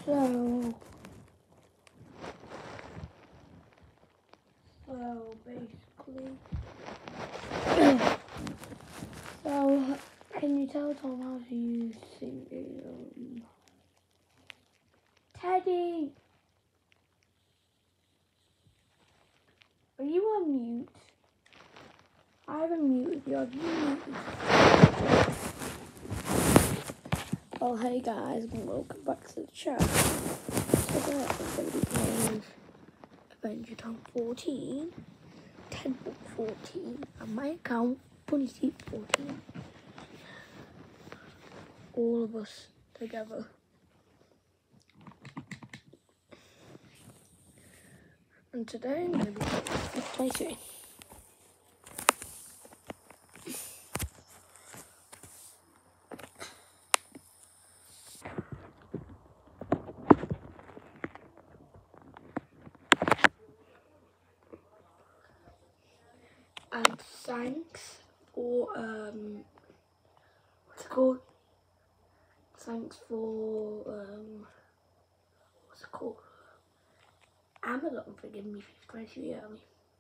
So basically, can you tell Tom how to use singing? Teddy, are you on mute? I haven't muted you. Have you muted? Oh, hey guys, and welcome back to the chat. Today I'm going to be playing Adventure Time 14, 10 book 14, and my account, Bunny Seat 14. All of us together. And today I'm going to be playing this playthrough. And thanks for, what's it called? Thanks for, what's it called? Amazon for giving me 53 early.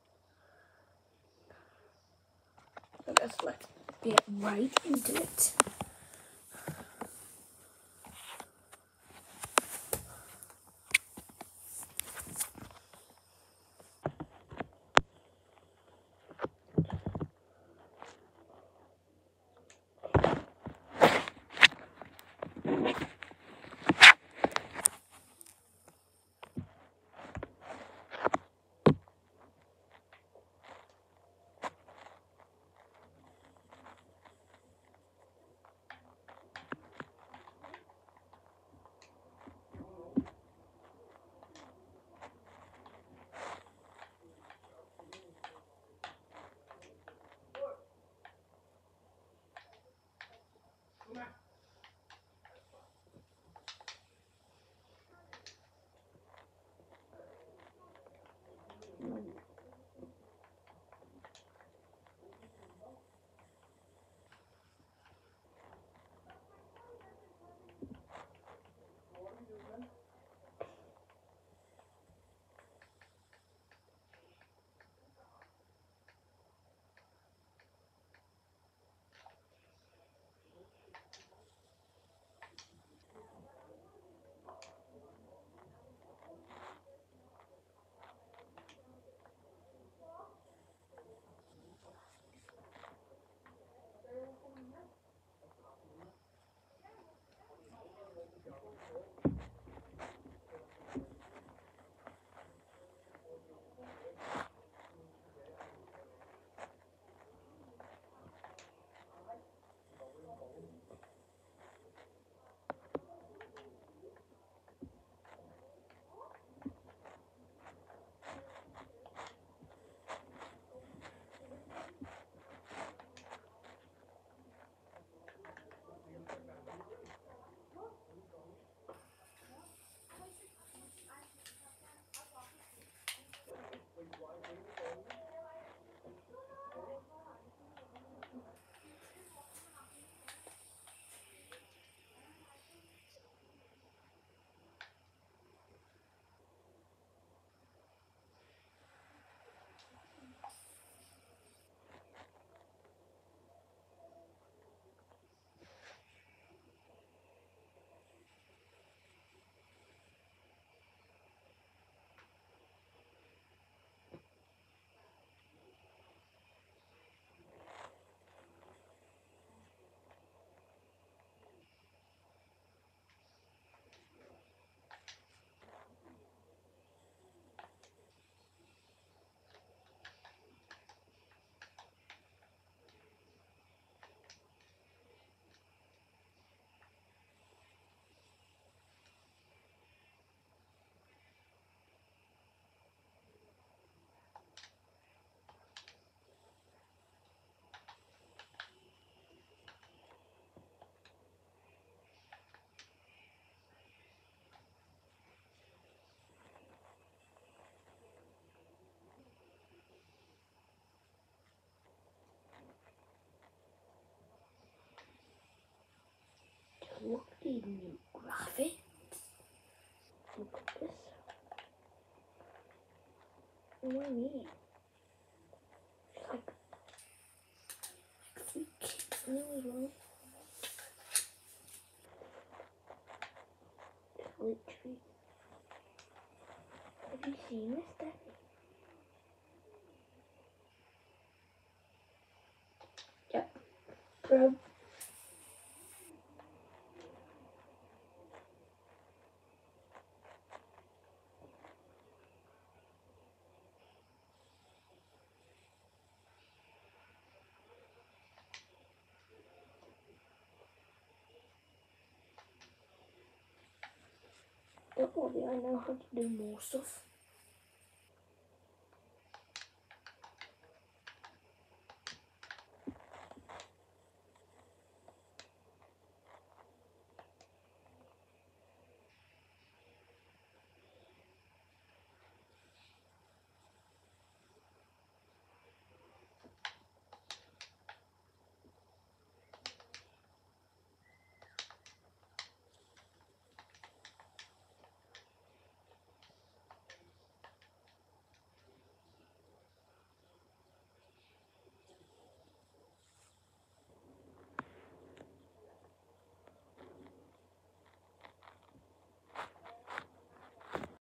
So let's get right into it. Look at these new graphics. Look at this. What do I mean? It's like 3 kids in there as well. It's literally. Have you seen this, Daddy? Yep. Bro. Don't worry, I know how to do more stuff.